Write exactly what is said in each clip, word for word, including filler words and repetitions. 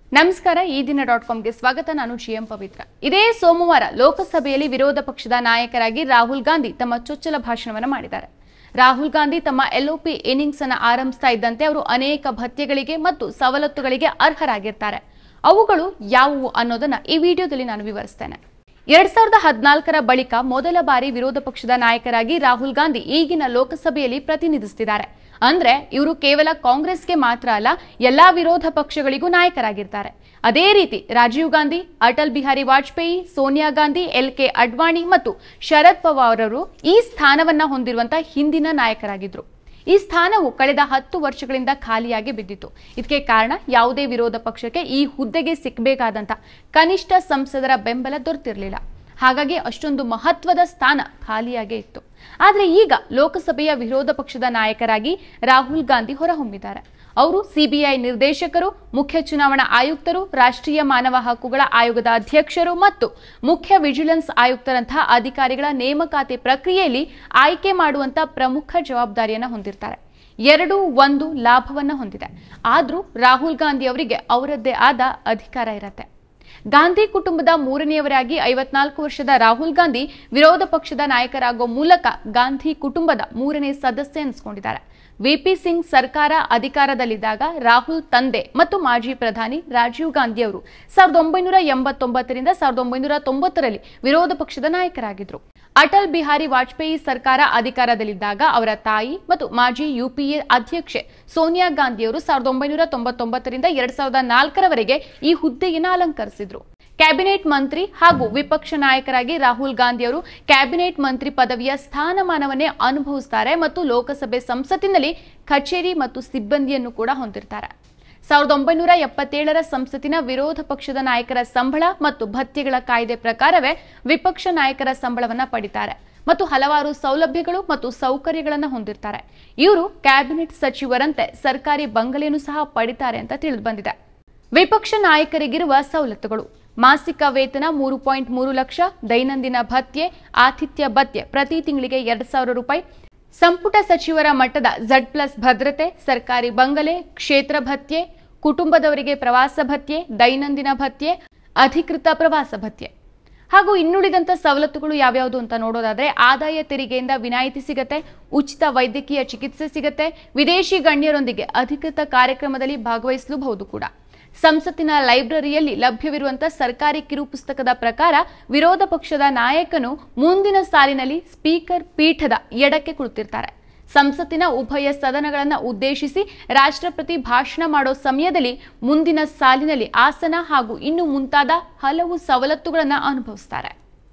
ನಮಸ್ಕಾರ ಈ ದಿನ ಡಾಟ್ ಕಾಮ್ಗೆ ಸ್ವಾಗತ. ನಾನು ಜಿಎಂ ಪವಿತ್ರ. ಇದೇ ಸೋಮವಾರ ಲೋಕಸಭೆಯಲ್ಲಿ ವಿರೋಧ ಪಕ್ಷದ ನಾಯಕರಾಗಿ ರಾಹುಲ್ ಗಾಂಧಿ ತಮ್ಮ ಚೊಚ್ಚಲ ಭಾಷಣವನ್ನು ಮಾಡಿದ್ದಾರೆ. ರಾಹುಲ್ ಗಾಂಧಿ ತಮ್ಮ ಎಲ್ಒಪಿ ಇನ್ನಿಂಗ್ಸ್ ಅನ್ನು ಆರಂಭಿಸ್ತಾ ಇದ್ದಂತೆ ಅವರು ಅನೇಕ ಭತ್ಯೆಗಳಿಗೆ ಮತ್ತು ಸವಲತ್ತುಗಳಿಗೆ ಅರ್ಹರಾಗಿರ್ತಾರೆ. ಅವುಗಳು ಯಾವುವು ಅನ್ನೋದನ್ನ ಈ ವಿಡಿಯೋದಲ್ಲಿ ನಾನು ವಿವರಿಸ್ತೇನೆ. ಎರಡ್ ಸಾವಿರದ ಹದಿನಾಲ್ಕರ ಬಳಿಕ ಮೊದಲ ಬಾರಿ ವಿರೋಧ ಪಕ್ಷದ ನಾಯಕರಾಗಿ ರಾಹುಲ್ ಗಾಂಧಿ ಈಗಿನ ಲೋಕಸಭೆಯಲ್ಲಿ ಪ್ರತಿನಿಧಿಸುತ್ತಿದ್ದಾರೆ. ಅಂದ್ರೆ ಇವರು ಕೇವಲ ಕಾಂಗ್ರೆಸ್ಗೆ ಮಾತ್ರ ಅಲ್ಲ, ಎಲ್ಲಾ ವಿರೋಧ ಪಕ್ಷಗಳಿಗೂ ನಾಯಕರಾಗಿರ್ತಾರೆ. ಅದೇ ರೀತಿ ರಾಜೀವ್ ಗಾಂಧಿ, ಅಟಲ್ ಬಿಹಾರಿ ವಾಜಪೇಯಿ, ಸೋನಿಯಾ ಗಾಂಧಿ, ಎಲ್ ಕೆ ಅಡ್ವಾಣಿ ಮತ್ತು ಶರದ್ ಪವಾರ್ ಅವರು ಈ ಸ್ಥಾನವನ್ನ ಹೊಂದಿರುವಂತಹ ಹಿಂದಿನ ನಾಯಕರಾಗಿದ್ರು. ಈ ಸ್ಥಾನವು ಕಳೆದ ಹತ್ತು ವರ್ಷಗಳಿಂದ ಖಾಲಿಯಾಗಿ ಬಿದ್ದಿತ್ತು. ಇದಕ್ಕೆ ಕಾರಣ ಯಾವುದೇ ವಿರೋಧ ಪಕ್ಷಕ್ಕೆ ಈ ಹುದ್ದೆಗೆ ಸಿಕ್ಕಬೇಕಾದಂತ ಕನಿಷ್ಠ ಸಂಸದರ ಬೆಂಬಲ ದೊರೆತಿರಲಿಲ್ಲ. ಹಾಗಾಗಿ ಅಷ್ಟೊಂದು ಮಹತ್ವದ ಸ್ಥಾನ ಖಾಲಿಯಾಗೇ ಇತ್ತು. ಆದರೆ ಈಗ ಲೋಕಸಭೆಯ ವಿರೋಧ ಪಕ್ಷದ ನಾಯಕರಾಗಿ ರಾಹುಲ್ ಗಾಂಧಿ ಹೊರಹೊಮ್ಮಿದ್ದಾರೆ. ಅವರು ಸಿಬಿಐ ನಿರ್ದೇಶಕರು, ಮುಖ್ಯ ಚುನಾವಣಾ ಆಯುಕ್ತರು, ರಾಷ್ಟ್ರೀಯ ಮಾನವ ಹಕ್ಕುಗಳ ಆಯೋಗದ ಅಧ್ಯಕ್ಷರು ಮತ್ತು ಮುಖ್ಯ ವಿಜಿಲೆನ್ಸ್ ಆಯುಕ್ತರಂತಹ ಅಧಿಕಾರಿಗಳ ನೇಮಕಾತಿ ಪ್ರಕ್ರಿಯೆಯಲ್ಲಿ ಆಯ್ಕೆ ಮಾಡುವಂತ ಪ್ರಮುಖ ಜವಾಬ್ದಾರಿಯನ್ನು ಹೊಂದಿರ್ತಾರೆ. ಎರಡು ಒಂದು ಲಾಭವನ್ನ ಹೊಂದಿದೆ. ಆದ್ರೂ ರಾಹುಲ್ ಗಾಂಧಿ ಅವರಿಗೆ ಅವರದ್ದೇ ಆದ ಅಧಿಕಾರ ಇರತ್ತೆ. ಗಾಂಧಿ ಕುಟುಂಬದ ಮೂರನೆಯವರಾಗಿ ಐವತ್ನಾಲ್ಕು ವರ್ಷದ ರಾಹುಲ್ ಗಾಂಧಿ ವಿರೋಧ ಪಕ್ಷದ ನಾಯಕರಾಗುವ ಮೂಲಕ ಗಾಂಧಿ ಕುಟುಂಬದ ಮೂರನೇ ಸದಸ್ಯ ಎನಿಸಿಕೊಂಡಿದ್ದಾರೆ. ವಿಪಿ ಸಿಂಗ್ ಸರ್ಕಾರ ಅಧಿಕಾರದಲ್ಲಿದ್ದಾಗ ರಾಹುಲ್ ತಂದೆ ಮತ್ತು ಮಾಜಿ ಪ್ರಧಾನಿ ರಾಜೀವ್ ಗಾಂಧಿ ಅವರು ಸಾವಿರದ ಒಂಬೈನೂರ ಎಂಬತ್ತೊಂಬತ್ತರಿಂದ ಸಾವಿರದ ಒಂಬೈನೂರ ತೊಂಬತ್ತರಲ್ಲಿ ವಿರೋಧ ಪಕ್ಷದ ನಾಯಕರಾಗಿದ್ರು. ಅಟಲ್ ಬಿಹಾರಿ ವಾಜಪೇಯಿ ಸರ್ಕಾರ ಅಧಿಕಾರದಲ್ಲಿದ್ದಾಗ ಅವರ ತಾಯಿ ಮತ್ತು ಮಾಜಿ ಯುಪಿಎ ಅಧ್ಯಕ್ಷೆ ಸೋನಿಯಾ ಗಾಂಧಿ ಅವರು ಸಾವಿರದ ಒಂಬೈನೂರ ತೊಂಬತ್ತೊಂಬತ್ತರಿಂದ ಎರಡ್ ಸಾವಿರದ ನಾಲ್ಕರವರೆಗೆ ಈ ಹುದ್ದೆಯನ್ನು ಅಲಂಕರಿಸಿದ್ರು. ಕ್ಯಾಬಿನೆಟ್ ಮಂತ್ರಿ ಹಾಗೂ ವಿಪಕ್ಷ ನಾಯಕರಾಗಿ ರಾಹುಲ್ ಗಾಂಧಿ ಅವರು ಕ್ಯಾಬಿನೆಟ್ ಮಂತ್ರಿ ಪದವಿಯ ಸ್ಥಾನಮಾನವನ್ನೇ ಅನುಭವಿಸುತ್ತಾರೆ ಮತ್ತು ಲೋಕಸಭೆ ಸಂಸತ್ತಿನಲ್ಲಿ ಕಚೇರಿ ಮತ್ತು ಸಿಬ್ಬಂದಿಯನ್ನು ಕೂಡ ಹೊಂದಿರ್ತಾರೆ. ಸಾವಿರದ ಒಂಬೈನೂರ ಎಪ್ಪತ್ತೇಳರ ಸಂಸತ್ತಿನ ವಿರೋಧ ಪಕ್ಷದ ನಾಯಕರ ಸಂಬಳ ಮತ್ತು ಭತ್ಯೆಗಳ ಕಾಯ್ದೆ ಪ್ರಕಾರವೇ ವಿಪಕ್ಷ ನಾಯಕರ ಸಂಬಳವನ್ನ ಪಡಿತಾರೆ ಮತ್ತು ಹಲವಾರು ಸೌಲಭ್ಯಗಳು ಮತ್ತು ಸೌಕರ್ಯಗಳನ್ನು ಹೊಂದಿರ್ತಾರೆ. ಇವರು ಕ್ಯಾಬಿನೆಟ್ ಸಚಿವರಂತೆ ಸರ್ಕಾರಿ ಬಂಗಲೆಯನ್ನು ಸಹ ಪಡಿತಾರೆ ಅಂತ ತಿಳಿದು ಬಂದಿದೆ. ವಿಪಕ್ಷ ನಾಯಕರಿಗಿರುವ ಸವಲತ್ತುಗಳು: ಮಾಸಿಕ ವೇತನ ಮೂರು ಪಾಯಿಂಟ್ ಮೂರು ಲಕ್ಷ, ದೈನಂದಿನ ಭತ್ಯೆ, ಆತಿಥ್ಯ ಭತ್ಯೆ ಪ್ರತಿ ತಿಂಗಳಿಗೆ ಎರಡು ಸಾವಿರ ರೂಪಾಯಿ, ಸಂಪುಟ ಸಚಿವರ ಮಟ್ಟದ ಝಡ್ ಪ್ಲಸ್ ಭದ್ರತೆ, ಸರ್ಕಾರಿ ಬಂಗಲೆ, ಕ್ಷೇತ್ರ ಭತ್ಯೆ, ಕುಟುಂಬದವರಿಗೆ ಪ್ರವಾಸ ಭತ್ಯೆ, ದೈನಂದಿನ ಭತ್ಯೆ, ಅಧಿಕೃತ ಪ್ರವಾಸ ಭತ್ಯೆ. ಹಾಗೂ ಇನ್ನುಳಿದಂತ ಸವಲತ್ತುಗಳು ಯಾವ್ಯಾವುದು ಅಂತ ನೋಡೋದಾದ್ರೆ ಆದಾಯ ತೆರಿಗೆಯಿಂದ ವಿನಾಯಿತಿ ಸಿಗತ್ತೆ, ಉಚಿತ ವೈದ್ಯಕೀಯ ಚಿಕಿತ್ಸೆ ಸಿಗತ್ತೆ, ವಿದೇಶಿ ಗಣ್ಯರೊಂದಿಗೆ ಅಧಿಕೃತ ಕಾರ್ಯಕ್ರಮದಲ್ಲಿ ಭಾಗವಹಿಸಲೂಬಹುದು ಕೂಡ. ಸಂಸತ್ತಿನ ಲೈಬ್ರರಿಯಲ್ಲಿ ಲಭ್ಯವಿರುವಂತಹ ಸರ್ಕಾರಿ ಕಿರು ಪುಸ್ತಕದ ಪ್ರಕಾರ ವಿರೋಧ ಪಕ್ಷದ ನಾಯಕನು ಮುಂದಿನ ಸಾಲಿನಲ್ಲಿ ಸ್ಪೀಕರ್ ಪೀಠದ ಎಡಕ್ಕೆ ಕುಳಿತಿರ್ತಾರೆ. ಸಂಸತ್ತಿನ ಉಭಯ ಸದನಗಳನ್ನು ಉದ್ದೇಶಿಸಿ ರಾಷ್ಟ್ರಪತಿ ಭಾಷಣ ಮಾಡೋ ಸಮಯದಲ್ಲಿ ಮುಂದಿನ ಸಾಲಿನಲ್ಲಿ ಆಸನ ಹಾಗೂ ಇನ್ನು ಮುಂತಾದ ಹಲವು ಸವಲತ್ತುಗಳನ್ನು ಅನುಭವಿಸ್ತಾರೆ.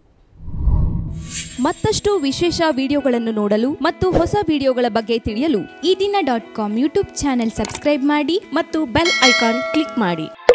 ಮತ್ತಷ್ಟು ವಿಶೇಷ ವಿಡಿಯೋಗಳನ್ನು ನೋಡಲು ಮತ್ತು ಹೊಸ ವಿಡಿಯೋಗಳ ಬಗ್ಗೆ ತಿಳಿಯಲು Ee Dina dot com YouTube channel subscribe ಮಾಡಿ ಮತ್ತು ಬೆಲ್ ಐಕಾನ್ ಕ್ಲಿಕ್ ಮಾಡಿ.